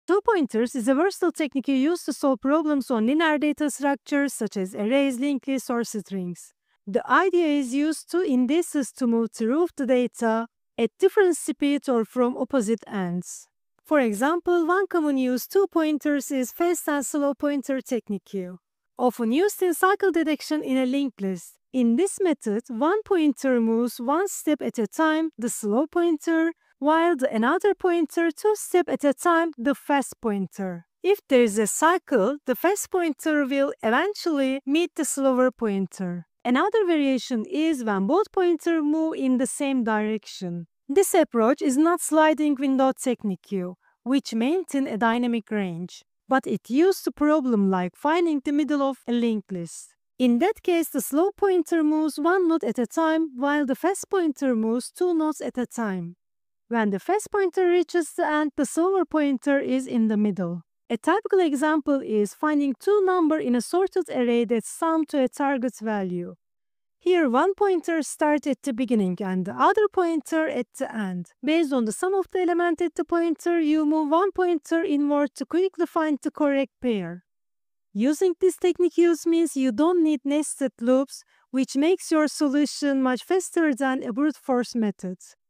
Two-pointers is a versatile technique used to solve problems on linear data structures such as arrays, linked lists, or strings. The idea is used to indices to move through the data at different speeds or from opposite ends. For example, one common use two-pointers is fast and slow pointer technique, often used in cycle detection in a linked list. In this method, one pointer moves one step at a time, the slow pointer, while another pointer two steps at a time, the fast pointer. If there is a cycle, the fast pointer will eventually meet the slower pointer. Another variation is when both pointers move in the same direction. This approach is not sliding window technique, which maintains a dynamic range, but it used a problem like finding the middle of a linked list. In that case, the slow pointer moves one node at a time, while the fast pointer moves two nodes at a time. When the fast pointer reaches the end, the slower pointer is in the middle. A typical example is finding two numbers in a sorted array that sum to a target value. Here, one pointer starts at the beginning and the other pointer at the end. Based on the sum of the element at the pointer, you move one pointer inward to quickly find the correct pair. Using this technique means you don't need nested loops, which makes your solution much faster than a brute force method.